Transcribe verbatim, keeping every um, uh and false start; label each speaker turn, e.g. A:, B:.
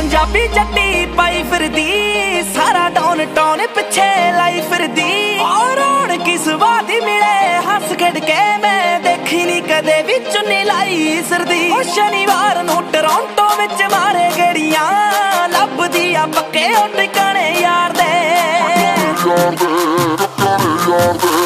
A: पंजाबी जट्टी पाई फिरदी, सारा don ton पिछे लाई फिरदी। और रौनक स्वाद मिले हस खेड के, मैं देखी नी कदे भी चुन्नी लाई सिरदी। शनिवार नूं टोरंटो विच मारे गेड़ियां, लभदी आ पक्के ओ ठिकाने यार दे।